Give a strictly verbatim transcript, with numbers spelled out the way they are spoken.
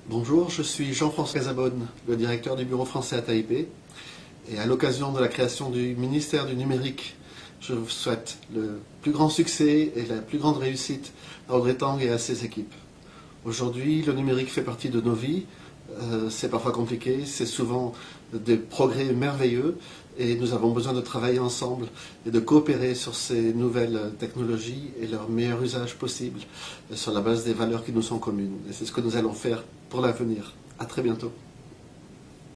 Bonjour, je suis Jean-François Casabonne, le directeur du bureau français à Taipei. Et à l'occasion de la création du ministère du numérique, je vous souhaite le plus grand succès et la plus grande réussite à Audrey Tang et à ses équipes. Aujourd'hui, le numérique fait partie de nos vies. Euh, c'est parfois compliqué, c'est souvent des progrès merveilleux et nous avons besoin de travailler ensemble et de coopérer sur ces nouvelles technologies et leur meilleur usage possible sur la base des valeurs qui nous sont communes. Et c'est ce que nous allons faire pour l'avenir. À très bientôt.